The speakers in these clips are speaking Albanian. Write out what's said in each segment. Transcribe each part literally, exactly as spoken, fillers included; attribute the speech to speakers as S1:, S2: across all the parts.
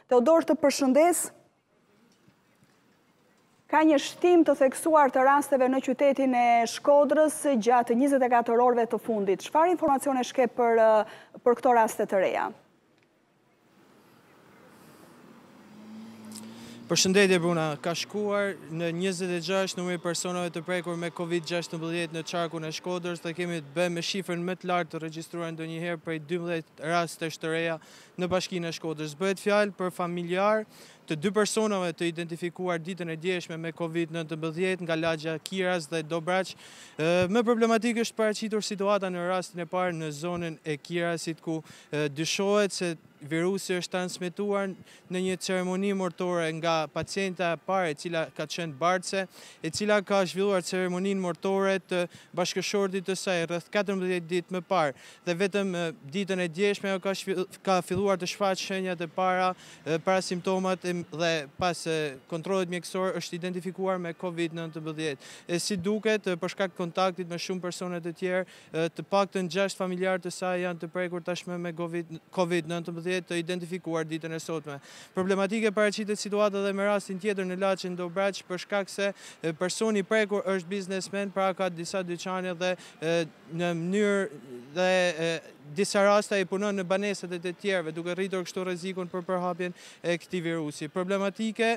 S1: Teodor, të përshëndes. Ka një shtim të theksuar të rasteve në qytetin e Shkodrës gjatë njëzet e katër orëve të fundit. Çfarë informacione shke për, për këto raste të reja?
S2: Përshëndetje Bruna, ka shkuar në njëzet e gjashtë numri personave të prekur me kovid gjashtëmbëdhjetë në qarkun e Shkodrës, dhe kemi të bëjmë me shifrën më të lartë të regjistruar ndonjëherë prej dymbëdhjetë raste të reja në bashkinë e Shkodrës. Bëhet fjalë për familjar të dy personave të identifikuar ditën e djeshme me kovid nëntëmbëdhjetë nga lagja Kiras dhe Dobraç. Më problematik është paraqitur situata në rastin e parë në zonën e Kirasit, ku dyshohet se virusi është transmetuar në një ceremoni mortore nga pacienta e parë, e cila ka qenë bartse, e cila ka zhvilluar ceremoninë mortore të bashkëshortit të saj rreth katërmbëdhjetë ditë më parë. Dhe vetëm ditën e djeshme ajo ka, ka filluar të shfaqë shenjat e para, para simptomat, dhe pas kontrollit mjekësor është identifikuar me kovid nëntëmbëdhjetë. E si duket, për shkak të kontaktit me shumë persone të tjerë, të paktën gjashtë familjarë të saj janë të prekur tashmë me kovid nëntëmbëdhjetë të identifikuar ditën e sotme. Problematike paraqitet situata dhe me rastin tjetër në lagjen Dobraç, për shkak se personi i prekur është biznesmen, pra ka disa dyqane dhe në mënyrë dhe disa raste i punon në banesat e të tjerëve, duke rritur kështu rrezikun për përhapjen e këtij virusi. Problematike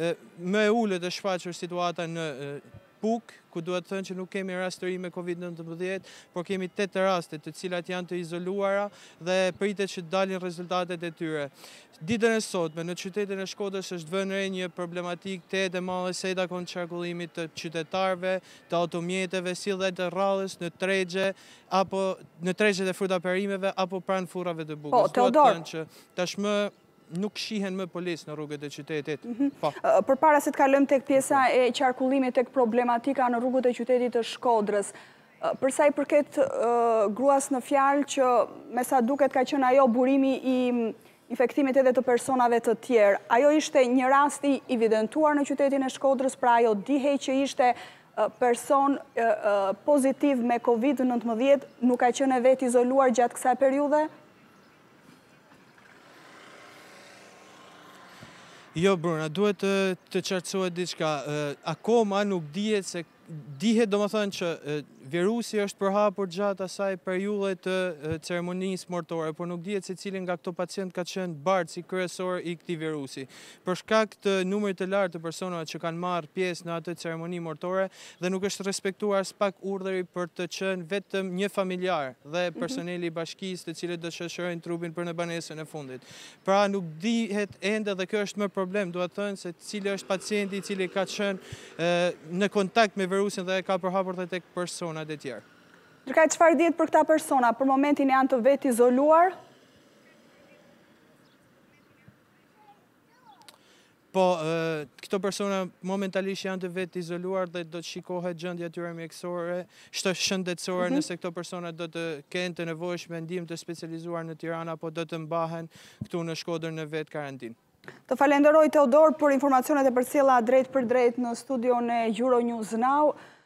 S2: më e ulët është shfaqur situata në Puk, ku duhet të thënë që nuk kemi rastëri me kovid nëntëmbëdhjetë, por kemi tetë raste të cilat janë të izoluara dhe pritet që dalin rezultatet e tyre. Ditën e sotme në qytetin e Shkodrës është vënë re një problematik të e madhe se i takon qarkullimit të qytetarëve, të automjeteve, si dhe të rrallës në tregje apo në tregjet e frutaperimeve apo pranë furrave të bukës.
S1: Po, Teodor,
S2: që tashmë nuk shihen më policë në rrugët e qytetit.
S1: Për para se të kalojmë tek pjesa e qarkullimit tek problematika në rrugët e qytetit të Shkodrës, për sa i përket gruas në fjalë që me sa duket ka qenë ajo burimi i infektimit edhe të personave të tjerë, ajo ishte një rast i evidentuar në qytetin e Shkodrës, pra ajo dihej që ishte person pozitiv me kovid nëntëmbëdhjetë, nuk ka qenë vetë izoluar gjatë kësaj periudhe?
S2: Jo, Bruna, duhet të qartësohet diçka. Akoma nuk dihet se dihet domethënë që virusi është përhapur gjatë asaj periudhe të ceremonisë mortore, por nuk dihet se cili nga këto pacient ka qenë bartës i kryesor i këtij virusi. Për shkak të numrit të lartë të personave që kanë marrë pjesë në atë ceremoni mortore dhe nuk është respektuar as pak urdhri për të qenë vetëm një familjar dhe personeli i bashkisë të cilët do shoqërojnë trupin për në banesën e fundit. Pra nuk dihet ende, dhe kjo është më problem, duhet të thënë se cili është pacienti i cili ka qenë në kontakt me virusin dhe ka përhapur dhe tek persona dhe tjerë.
S1: Ndërkaj, çfarë dihet për këta persona? Për momentin janë të vetë izoluar?
S2: Po, këto persona momentalisht janë të vetë izoluar dhe do të shikohet gjendja e tyre mjekësore, shëndetësore, nëse këto persona do të kenë të nevojshme ndihmë të specializuar në Tiranë apo do të mbahen këtu në Shkodër në vetë karantinë.
S1: Të falenderoj Teodor për informacionet e përcjella drejt për drejt në studion e Euronews Now.